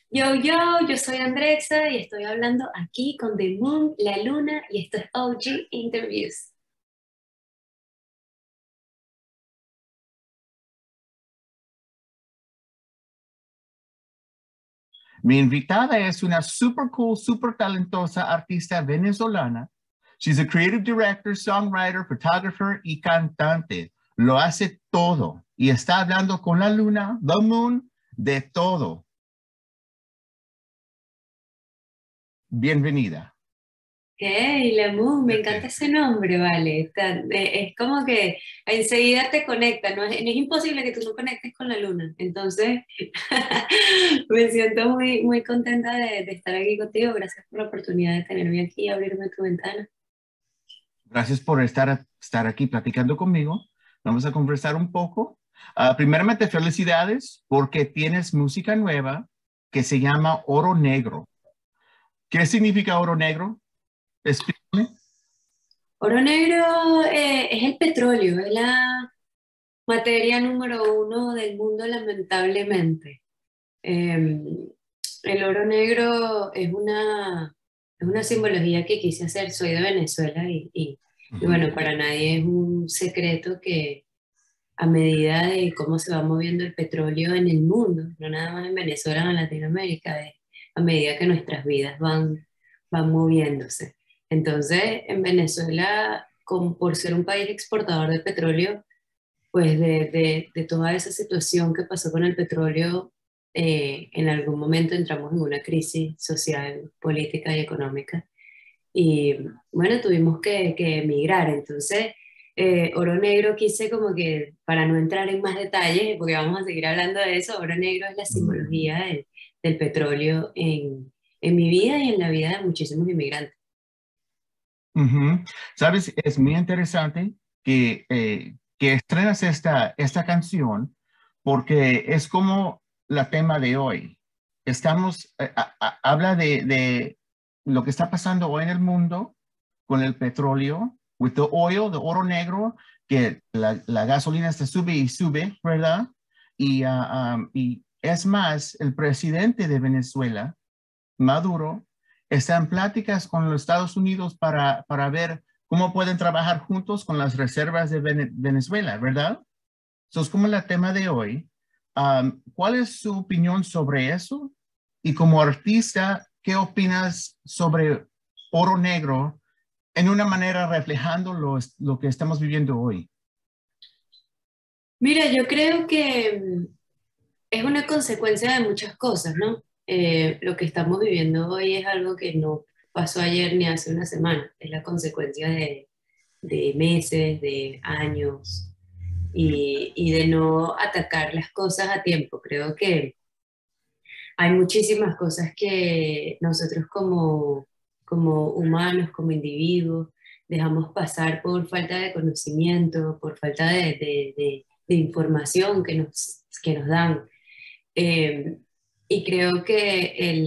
Yo soy Andrexa y estoy hablando aquí con The Moon, la Luna, y esto es OG Interviews. Mi invitada es una super cool, super talentosa artista venezolana. She's a creative director, songwriter, photographer y cantante. Lo hace todo y está hablando con la luna, the moon, de todo. Bienvenida. Hey, la Moon, me encanta ese nombre, vale. Es como que enseguida te conecta, no es imposible que tú no conectes con la Luna. Entonces, me siento muy contenta de estar aquí contigo. Gracias por la oportunidad de tenerme aquí y abrirme tu ventana. Gracias por estar aquí platicando conmigo. Vamos a conversar un poco. Primeramente, felicidades porque tienes música nueva que se llama Oro Negro. ¿Qué significa Oro Negro? Explícame. Oro negro es el petróleo, es la materia número uno del mundo, lamentablemente. Eh, el oro negro es una simbología que quise hacer. Soy de Venezuela y Ujú. bueno, para nadie es un secreto que a medida de cómo se va moviendo el petróleo en el mundo, no nada más en Venezuela o en Latinoamérica, es a medida que nuestras vidas van moviéndose. Entonces, en Venezuela, por ser un país exportador de petróleo, pues de toda esa situación que pasó con el petróleo, en algún momento entramos en una crisis social, política y económica. Y bueno, tuvimos que emigrar. Entonces, Oro Negro quise como que, para no entrar en más detalles, porque vamos a seguir hablando de eso, Oro Negro es la simbología del petróleo en mi vida y en la vida de muchísimos inmigrantes. Ujú. Sabes, es muy interesante que estrenas esta canción porque es como la tema de hoy. Habla de lo que está pasando hoy en el mundo con el petróleo, with the oil, de oro negro, que la gasolina se sube y sube, ¿verdad? Y es más, el presidente de Venezuela, Maduro, está en pláticas con los Estados Unidos para ver cómo pueden trabajar juntos con las reservas de Venezuela, ¿verdad? Eso es como el tema de hoy. ¿Cuál es su opinión sobre eso? Y como artista, ¿qué opinas sobre oro negro en una manera reflejando lo que estamos viviendo hoy? Mira, yo creo que es una consecuencia de muchas cosas, ¿no? Lo que estamos viviendo hoy es algo que no pasó ayer ni hace una semana, es la consecuencia de meses, de años y de no atacar las cosas a tiempo. Creo que hay muchísimas cosas que nosotros como humanos, como individuos, dejamos pasar por falta de conocimiento, por falta de información que nos dan. Eh, y creo que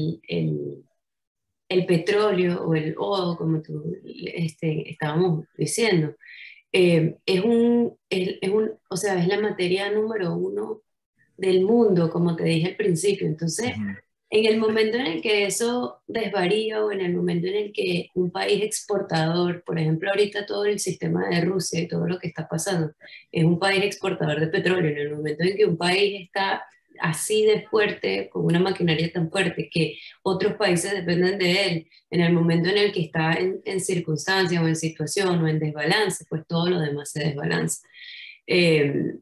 el petróleo o el oro, como tú estábamos diciendo, o sea, es la materia número uno del mundo, como te dije al principio. Entonces, Ujú. en el momento en el que eso desvaría o en el momento en el que un país exportador, por ejemplo, ahorita todo el sistema de Rusia y todo lo que está pasando, es un país exportador de petróleo. En el momento en que un país está así de fuerte, con una maquinaria tan fuerte que otros países dependen de él, en el momento en el que está en circunstancia o en situación o en desbalance, pues todo lo demás se desbalanza. Eh,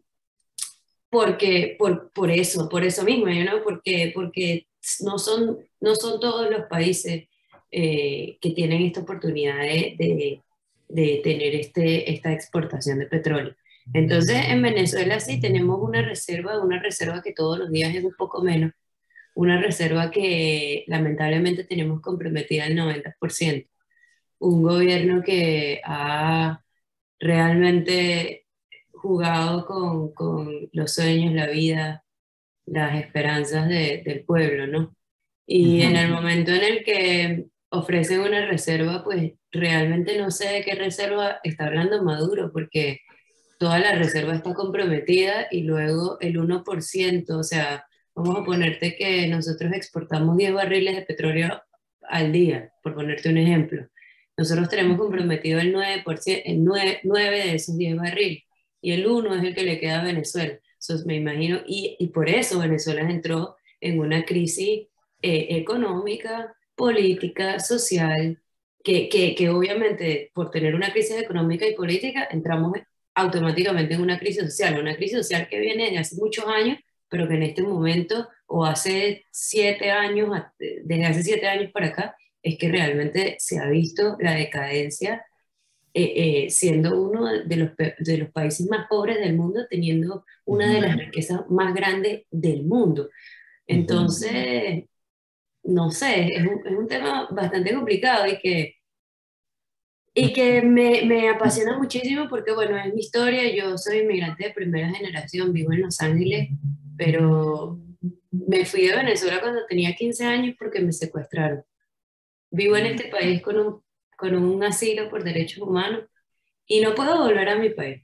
por eso mismo, ¿no? Porque no son todos los países que tienen esta oportunidad de tener esta exportación de petróleo. Entonces, en Venezuela sí tenemos una reserva que todos los días es un poco menos, una reserva que lamentablemente tenemos comprometida al 90%. Un gobierno que ha realmente jugado con los sueños, la vida, las esperanzas del pueblo, ¿no? Y en Ujú. el momento en el que ofrecen una reserva, pues realmente no sé de qué reserva está hablando Maduro, porque toda la reserva está comprometida y luego el 1%, o sea, vamos a ponerte que nosotros exportamos 10 barriles de petróleo al día, por ponerte un ejemplo. Nosotros tenemos comprometido el 9%, nueve de esos 10 barriles, y el uno es el que le queda a Venezuela. Entonces, me imagino, y por eso Venezuela entró en una crisis económica, política, social, que obviamente por tener una crisis económica y política entramos automáticamente en una crisis social que viene de hace muchos años, pero que en este momento o hace 7 años, desde hace 7 años para acá, es que realmente se ha visto la decadencia, siendo uno de los países más pobres del mundo, teniendo una de las riquezas más grandes del mundo. Entonces, no sé, es un tema bastante complicado y que me apasiona muchísimo porque, bueno, es mi historia. Yo soy inmigrante de primera generación, vivo en Los Ángeles, pero me fui de Venezuela cuando tenía 15 años porque me secuestraron. Vivo en este país con un asilo por derechos humanos y no puedo volver a mi país.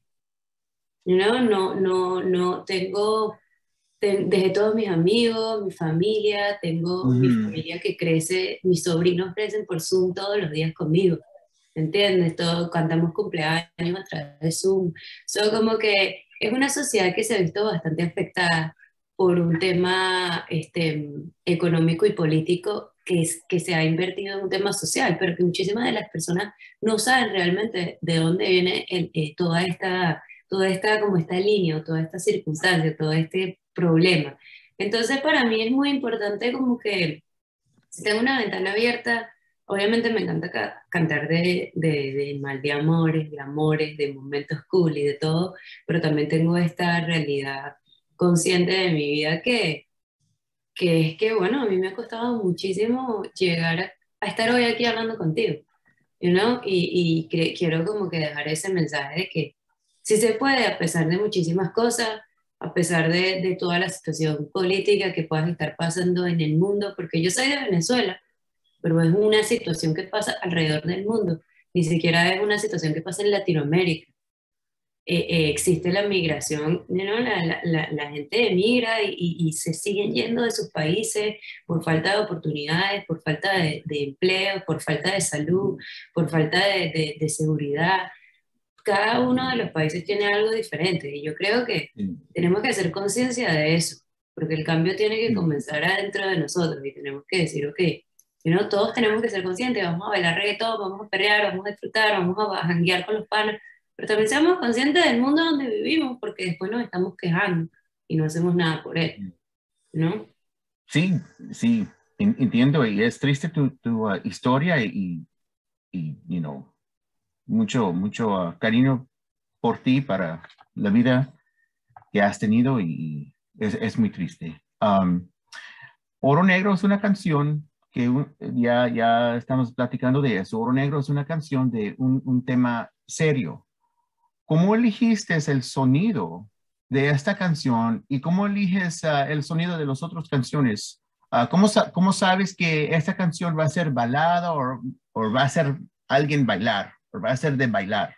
No tengo, dejé todos mis amigos, mi familia, tengo mi familia que crece, mis sobrinos crecen por Zoom todos los días conmigo. ¿Entiendes? Todo, cantamos cumpleaños a través de Zoom. Como que es una sociedad que se ha visto bastante afectada por un tema económico y político que se ha invertido en un tema social, pero que muchísimas de las personas no saben realmente de dónde viene toda esta como esta línea, o toda esta circunstancia, todo este problema. Entonces, para mí es muy importante como que si tengo una ventana abierta, obviamente me encanta cantar de mal de amores, de momentos cool y de todo, pero también tengo esta realidad consciente de mi vida que es que, bueno, a mí me ha costado muchísimo llegar a estar hoy aquí hablando contigo, y quiero como que dejar ese mensaje de que sí se puede, a pesar de muchísimas cosas, a pesar de toda la situación política que pueda estar pasando en el mundo, porque yo soy de Venezuela, pero es una situación que pasa alrededor del mundo, ni siquiera es una situación que pasa en Latinoamérica. Existe la migración, la gente emigra y se siguen yendo de sus países por falta de oportunidades, por falta de empleo, por falta de salud, por falta de seguridad. Cada uno de los países tiene algo diferente y yo creo que tenemos que hacer conciencia de eso, porque el cambio tiene que comenzar adentro de nosotros y tenemos que decir, ok, todos tenemos que ser conscientes, vamos a bailar reggaetón, vamos a perrear, vamos a disfrutar, vamos a janguear con los panas, pero también seamos conscientes del mundo donde vivimos, porque después nos estamos quejando y no hacemos nada por él, ¿no? Sí, sí, entiendo. Y es triste tu historia y, mucho, mucho cariño por ti, para la vida que has tenido y es muy triste. Oro Negro es una canción que ya estamos platicando de eso. Oro Negro es una canción de un tema serio. ¿Cómo elegiste el sonido de esta canción y cómo eliges el sonido de las otras canciones? ¿Cómo sabes que esta canción va a ser balada o va a ser alguien bailar o va a ser de bailar?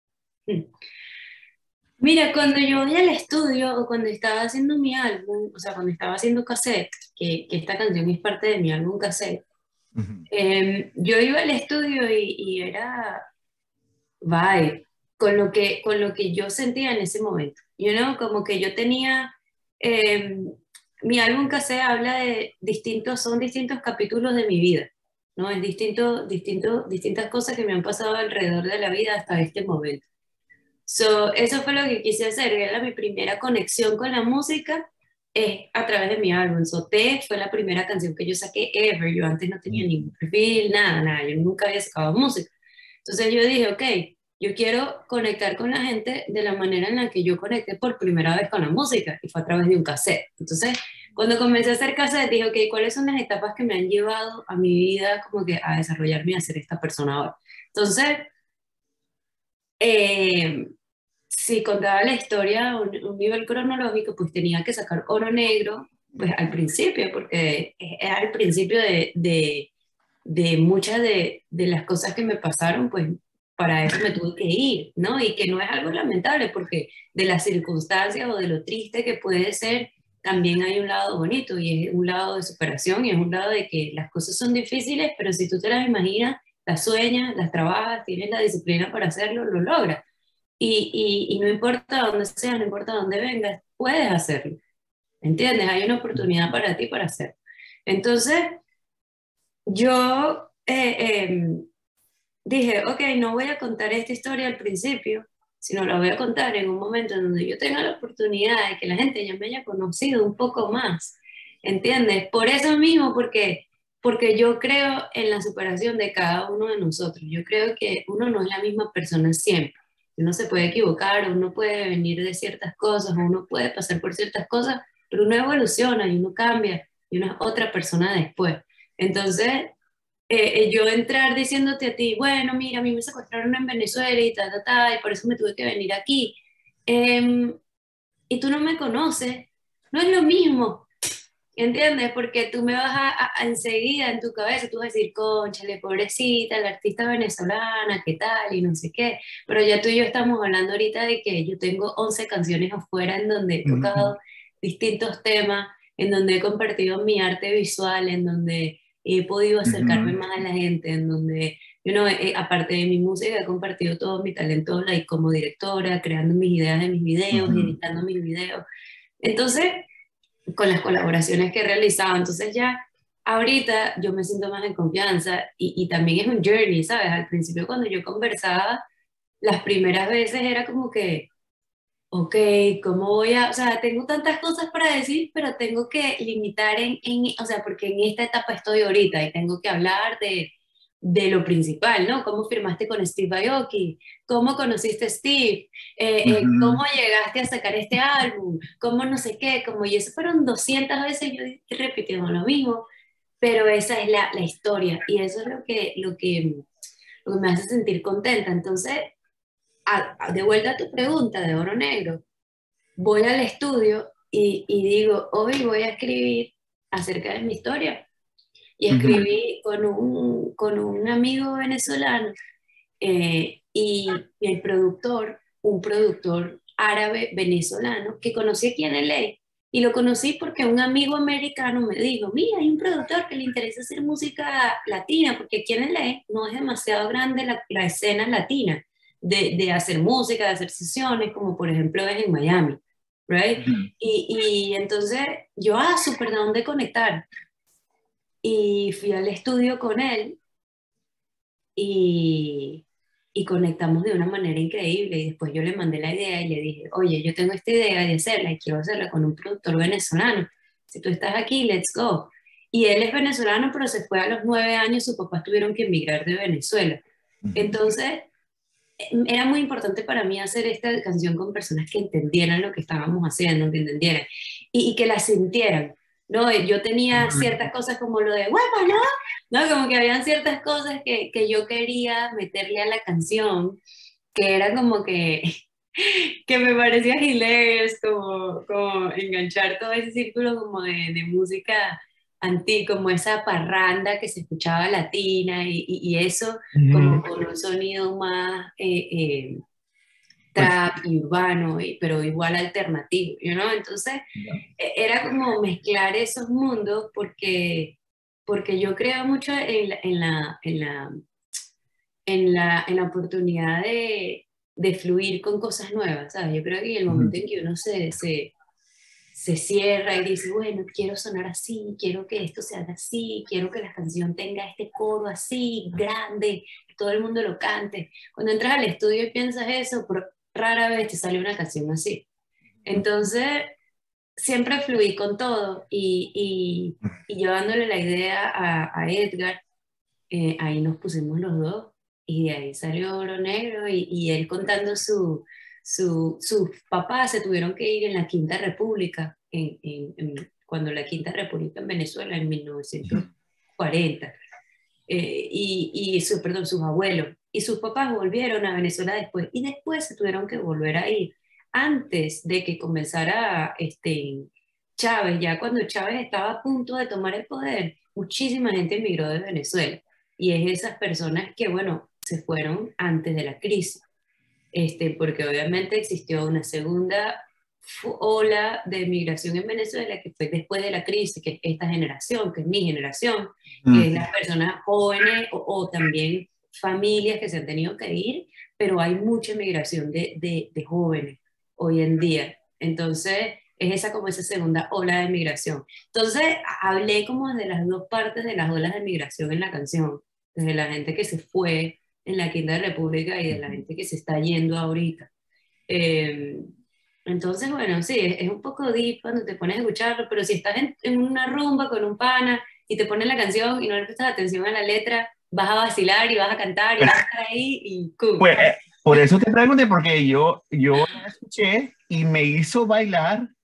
Mira, cuando yo voy al estudio o cuando estaba haciendo mi álbum, o sea, cuando estaba haciendo cassette, que esta canción es parte de mi álbum cassette, Ujú. yo iba al estudio y era vibe, con lo que yo sentía en ese momento. Como que yo tenía, mi álbum cassette habla son distintos capítulos de mi vida, ¿no? Es distintas cosas que me han pasado alrededor de la vida hasta este momento. Eso fue lo que quise hacer, era mi primera conexión con la música a través de mi álbum. T fue la primera canción que yo saqué ever. Yo antes no tenía ningún perfil, nada, nada, yo nunca había sacado música. Entonces yo dije, ok, yo quiero conectar con la gente de la manera en la que yo conecté por primera vez con la música, y fue a través de un cassette. Entonces, cuando comencé a hacer cassette, dije, ok, ¿cuáles son las etapas que me han llevado a mi vida como que a desarrollarme y a ser esta persona ahora? Entonces, eh, si contaba la historia a un nivel cronológico, pues tenía que sacar Oro Negro, pues al principio, porque es al principio de muchas de las cosas que me pasaron, pues para eso me tuve que ir, ¿no? Y que no es algo lamentable, porque de las circunstancias o de lo triste que puede ser también hay un lado bonito y es un lado de superación y es un lado de que las cosas son difíciles, pero si tú te las imaginas, las sueñas, las trabajas, tienes la disciplina para hacerlo, lo logras. Y no importa dónde sea, no importa dónde vengas, puedes hacerlo. ¿Entiendes? Hay una oportunidad para ti para hacerlo. Entonces, yo dije, ok, no voy a contar esta historia al principio, sino la voy a contar en un momento en donde yo tenga la oportunidad de que la gente ya me haya conocido un poco más, ¿entiendes? Por eso mismo, porque yo creo en la superación de cada uno de nosotros. Yo creo que uno no es la misma persona siempre. Uno se puede equivocar, uno puede venir de ciertas cosas, uno puede pasar por ciertas cosas, pero uno evoluciona y uno cambia y uno es otra persona después. Entonces, yo entrar diciéndote a ti, bueno, mira, a mí me secuestraron en Venezuela y ta, ta, ta, y por eso me tuve que venir aquí, em, y tú no me conoces, no es lo mismo, ¿entiendes? Porque tú me vas enseguida en tu cabeza, tú vas a decir, cónchale, pobrecita, la artista venezolana, qué tal, y no sé qué, pero ya tú y yo estamos hablando ahorita de que yo tengo 11 canciones afuera en donde he tocado distintos temas, en donde he compartido mi arte visual, en donde he podido acercarme más a la gente, en donde, aparte de mi música, he compartido todo mi talento like, como directora, creando mis ideas de mis videos, editando mis videos. Entonces, con las colaboraciones que he realizado, entonces ya ahorita yo me siento más en confianza y también es un journey, ¿sabes? Al principio cuando yo conversaba, las primeras veces era como que ok, ¿cómo voy a...? O sea, tengo tantas cosas para decir, pero tengo que limitar o sea, porque en esta etapa estoy ahorita y tengo que hablar de lo principal, ¿no? ¿Cómo firmaste con Steve Aoki? ¿Cómo conociste a Steve? ¿Cómo llegaste a sacar este álbum? ¿Cómo no sé qué? Como, y eso fueron 200 veces yo repitiendo lo mismo, pero esa es la historia y eso es lo que me hace sentir contenta. Entonces, de vuelta a tu pregunta de oro negro, voy al estudio y digo, hoy voy a escribir acerca de mi historia. Y escribí con un amigo venezolano y el productor, un productor árabe venezolano que conocí aquí en LA. Y lo conocí porque un amigo americano me dijo, mira, hay un productor que le interesa hacer música latina, porque aquí en LA no es demasiado grande la escena latina de hacer música, de hacer sesiones, como por ejemplo es en Miami, ¿right? Y entonces yo, súper, ¿de dónde conectar? Y fui al estudio con él y, y conectamos de una manera increíble. Y después yo le mandé la idea y le dije, oye, yo tengo esta idea de hacerla y quiero hacerla con un productor venezolano. Si tú estás aquí, let's go. Y él es venezolano, pero se fue a los 9 años, sus papás tuvieron que emigrar de Venezuela. Entonces, era muy importante para mí hacer esta canción con personas que entendieran lo que estábamos haciendo, que entendieran y que la sintieran, ¿no? Yo tenía ciertas cosas como lo de huevo, ¿no? ¿No? Como que habían ciertas cosas que yo quería meterle a la canción, que era como que me parecía hilarious, como enganchar todo ese círculo como de música como esa parranda que se escuchaba latina y eso como con un sonido más Pues, trap y urbano, pero igual alternativo, Entonces era como mezclar esos mundos porque yo creo mucho en la oportunidad de fluir con cosas nuevas, ¿sabes? Yo creo que en el momento en que uno se cierra y dice, bueno, quiero sonar así, quiero que esto se haga así, quiero que la canción tenga este coro así, grande, que todo el mundo lo cante. Cuando entras al estudio y piensas eso, rara vez te sale una canción así. Entonces, siempre fluí con todo y llevándole la idea a Edgar, ahí nos pusimos los dos y de ahí salió Oro Negro y él contando sus papás se tuvieron que ir en la Quinta República, cuando la Quinta República en Venezuela en 1940, perdón, sus abuelos. Y sus papás volvieron a Venezuela después y después se tuvieron que volver a ir. Antes de que comenzara Chávez, ya cuando Chávez estaba a punto de tomar el poder, muchísima gente emigró de Venezuela. Y es esas personas que, bueno, se fueron antes de la crisis, porque obviamente existió una segunda ola de migración en Venezuela que fue después de la crisis, que es esta generación, que es mi generación, que es las personas jóvenes o también familias que se han tenido que ir, pero hay mucha migración de jóvenes hoy en día. Entonces, es esa como esa segunda ola de migración. Entonces, hablé como de las dos partes de las olas de migración en la canción, desde la gente que se fue en la Quinta República y de la gente que se está yendo ahorita. Eh, entonces, bueno, sí, es un poco deep cuando te pones a escucharlo, pero si estás en una rumba con un pana y te pones la canción y no le prestas atención a la letra, vas a vacilar y vas a cantar y vas a estar ahí y ¡cum! Pues por eso te pregunté, porque yo la escuché y me hizo bailar